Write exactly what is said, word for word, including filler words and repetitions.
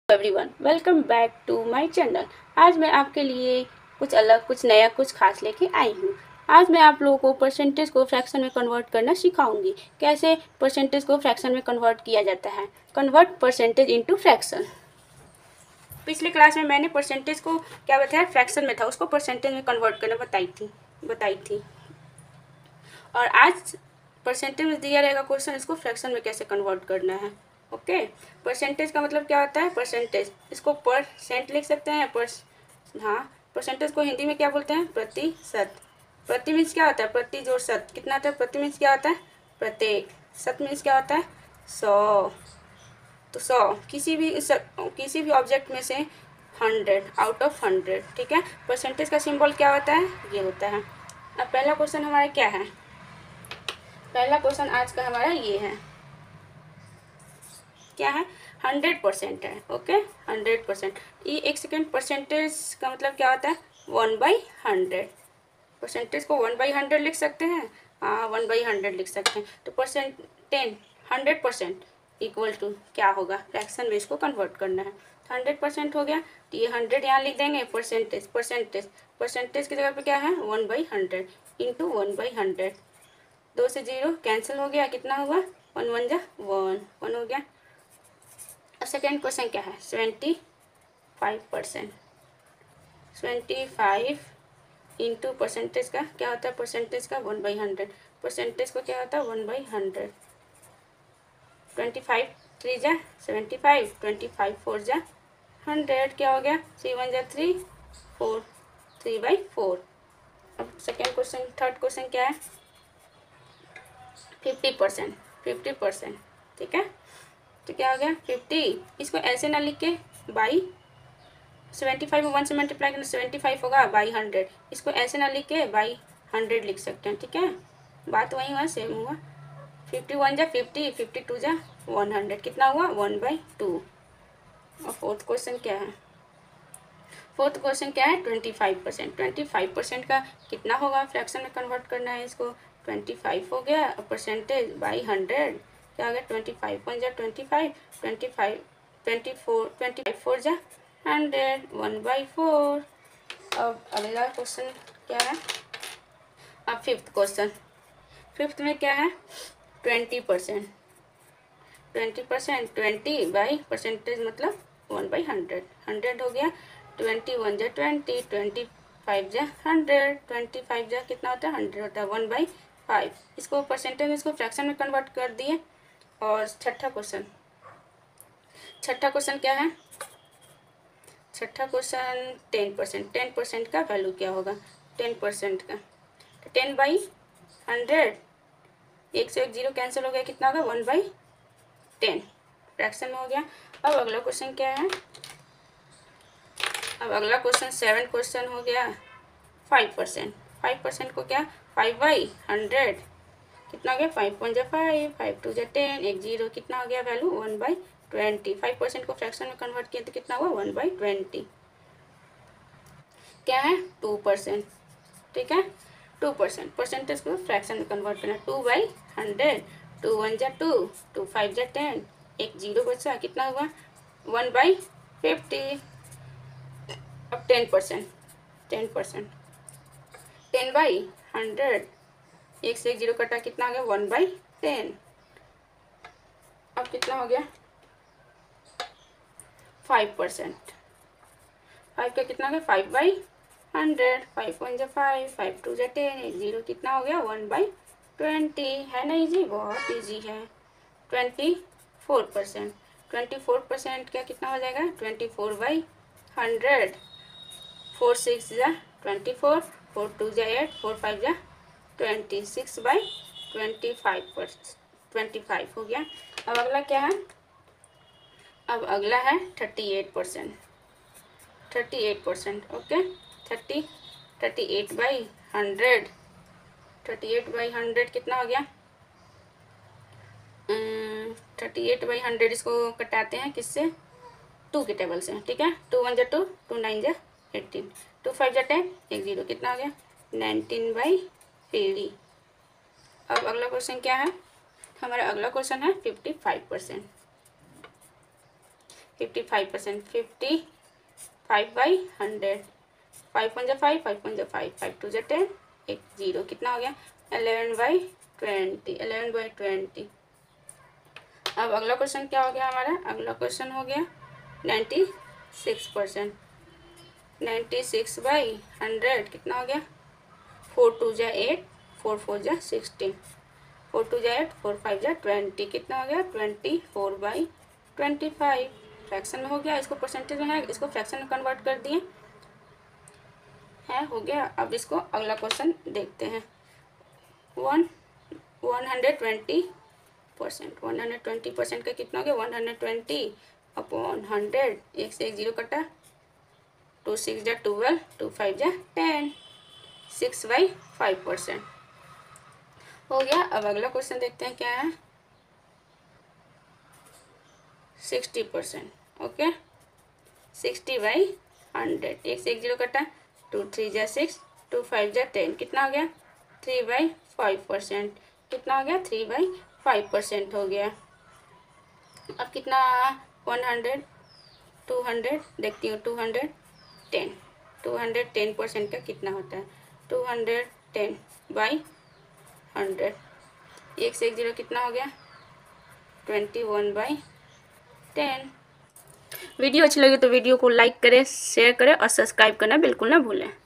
Everyone, welcome back to my channel. आज मैं आपके लिए कुछ अलग, कुछ नया, कुछ खास लेके आई हूँ। आज मैं आप लोगों को परसेंटेज को फ्रैक्शन में कन्वर्ट करना सिखाऊंगी। कैसे परसेंटेज को फ्रैक्शन में कन्वर्ट किया जाता है। Convert percentage into fraction. पिछले क्लास में मैंने परसेंटेज को क्या बताया, फ्रैक्शन में था, उसको परसेंटेज में कन्वर्ट करना बताई थी बताई थी और आज परसेंटेज में दिया रहेगा क्वेश्चन, इसको फ्रैक्शन में कैसे कन्वर्ट करना है। ओके, परसेंटेज का मतलब क्या होता है? परसेंटेज, इसको परसेंट लिख सकते हैं। पर हाँ, परसेंटेज को हिंदी में क्या बोलते हैं? प्रतिशत। प्रति मीन्स क्या होता है? प्रति जोड़ शत। कितना होता है? प्रति मीन्स क्या होता है? प्रत्येक। शत मीन्स क्या होता है? सौ। तो सौ किसी भी किसी भी ऑब्जेक्ट में से हंड्रेड, आउट ऑफ हंड्रेड। ठीक है, परसेंटेज का सिंबल क्या होता है? ये होता है। अब पहला क्वेश्चन हमारा क्या है? पहला क्वेश्चन आज का हमारा ये है, क्या है? हंड्रेड परसेंट है। Okay, hundred percent. ये एक सेकेंड, परसेंटेज का मतलब क्या होता है? One by hundred. परसेंटेज को वन बाई हंड्रेड लिख सकते हैं। हाँ, वन बाई हंड्रेड लिख सकते हैं। तो percent ten, hundred percent equal to क्या होगा? फ्रैक्शन में इसको कन्वर्ट करना है। हंड्रेड परसेंट हो गया, तो ये हंड्रेड यहाँ लिख देंगे। परसेंटेज परसेंटेज परसेंटेज की जगह पे क्या है? One by hundred into one by hundred. दो से जीरो कैंसिल हो गया, कितना हुआ? वन वन जा वन, वन हो गया। अब सेकेंड क्वेश्चन क्या है? Seventy five percent. Seventy five into percentage का क्या होता है? परसेंटेज का वन बाई हंड्रेड। परसेंटेज को क्या होता है? One by hundred. Twenty five three जा seventy five, twenty five four जा हंड्रेड, क्या हो गया? थ्री वन जा three, four, three by four. अब सेकेंड क्वेश्चन, थर्ड क्वेश्चन क्या है? Fifty percent. फिफ्टी परसेंट, ठीक है। तो क्या हो गया? फिफ्टी। इसको ऐसे ना लिख के बाई सेवेंटी फाइव में वन से मल्टीप्लाई करना, सेवेंटी फाइव होगा बाई हंड्रेड। इसको ऐसे ना लिख के बाई हंड्रेड लिख सकते हैं। ठीक है, बात वही हुआ, सेम हुआ। फिफ्टी वन जा फिफ्टी, फिफ्टी टू जा वन हंड्रेड, कितना हुआ? One by two. और फोर्थ क्वेश्चन क्या है? फोर्थ क्वेश्चन क्या है? Twenty five percent. Twenty five percent का कितना होगा? फ्रैक्शन में कन्वर्ट करना है इसको। ट्वेंटी फाइव हो गया, परसेंटेज बाई हंड्रेड, क्या हो गया? ट्वेंटी फाइव वन जा twenty five, twenty five twenty four twenty five four जा हंड्रेड, वन बाई फोर। अब अगला क्वेश्चन क्या है? अब फिफ्थ क्वेश्चन। फिफ्थ में क्या है? Twenty percent. Twenty percent, twenty by percentage मतलब वन बाई हंड्रेड, हंड्रेड हो गया। ट्वेंटी वन जा ट्वेंटी, ट्वेंटी फाइव जा हंड्रेड, ट्वेंटी फाइव जा कितना होता है? हंड्रेड होता है, वन बाई फाइव। इसको परसेंटेज में, इसको फ्रैक्शन में कन्वर्ट कर दिए। और छठा क्वेश्चन, छठा क्वेश्चन क्या है? छठा question ten percent. Ten percent का वैल्यू क्या होगा? टेन परसेंट का टेन बाई हंड्रेड, एक से एक जीरो कैंसिल हो गया, कितना होगा? वन बाई टेन, फ्रैक्शन में हो गया। अब अगला क्वेश्चन क्या है? अब अगला क्वेश्चन सेवन क्वेश्चन हो गया, फाइव परसेंट। फाइव परसेंट को क्या? फाइव बाई हंड्रेड, कितना हो गया? फाइव वन जा फाइव, फाइव टू जा टेन, एक जीरो, कितना हो गया value? One by twenty. Five percent को फ्रैक्शन में कन्वर्ट किया तो कितना हुआ? One by twenty. क्या है? Two percent. ठीक है, टू परसेंट। परसेंटेज को फ्रैक्शन में कन्वर्ट करना। Two by hundred, two one जा टू, टू फाइव जा टेन, एक जीरो बचा, कितना हुआ? One by fifty. अब ten percent. Ten percent ten by hundred, एक से एक जीरो कटा, कितना हो गया? One by ten. अब कितना हो गया? Five percent. फाइव का कितना हो गया? Five by hundred, five one जा फाइव, फाइव टू जा टेन, एक जीरो, कितना हो गया? One by twenty. है ना इजी? बहुत इजी है। Twenty four percent. Twenty four percent का कितना हो जाएगा? Twenty four by hundred, four six जा ट्वेंटी फोर, फोर टू जा एट, फोर फाइव जा twenty, six by twenty five percent, twenty five हो गया। अब अगला क्या है? अब अगला है thirty eight percent. Thirty eight percent, okay. Thirty thirty eight by hundred, thirty eight by hundred कितना हो गया? थर्टी एट बाई हंड्रेड, इसको कटाते हैं किससे? टू के टेबल से। ठीक है, टू वन जा टू, टू नाइन जा एटीन, टू फाइव जा टेन, एक जीरो, कितना हो गया? Nineteen by fifty. अब अगला क्वेश्चन क्या है? हमारा अगला क्वेश्चन है fifty five percent. Fifty five percent, fifty five by hundred, five one जा फाइव, फाइव वन जा फाइव, फाइव टू जा टेन, एक जीरो, कितना हो गया eleven by twenty, eleven by twenty. अब अगला क्वेश्चन क्या हो गया हमारा, अगला क्वेश्चन हो गया ninety six percent, ninety six by hundred कितना हो गया, फोर टू जा एट, फोर फोर जा सिक्सटीन, फोर टू जा एट, फोर फाइव जा ट्वेंटी, कितना हो गया twenty four by twenty five. Fraction में हो गया, इसको परसेंटेज में है, इसको फ्रैक्शन में कन्वर्ट कर दिए है, हो गया। अब इसको अगला क्वेश्चन देखते हैं। One one hundred twenty percent, one hundred twenty percent का कितना हो गया one hundred twenty upon hundred, एक से एक जीरो कटा, टू सिक्स जा ट्वेल्व, टू फाइव जा ten, six by five percent हो गया। अब अगला क्वेश्चन देखते हैं क्या है, sixty percent, okay, sixty by hundred, एक से एक जीरो कटा, टू थ्री जा सिक्स, टू फाइव जा टेन, कितना हो गया थ्री बाई फाइव परसेंट, कितना हो गया थ्री बाई फाइव परसेंट हो गया। अब कितना वन हंड्रेड, टू हंड्रेड देखती हूँ, two hundred ten, two hundred ten percent का कितना होता है, two hundred ten by hundred, एक से एक जीरो कितना हो गया twenty one by ten. Video अच्छी लगी तो वीडियो को लाइक करें, शेयर करें और सब्सक्राइब करना बिल्कुल ना भूलें।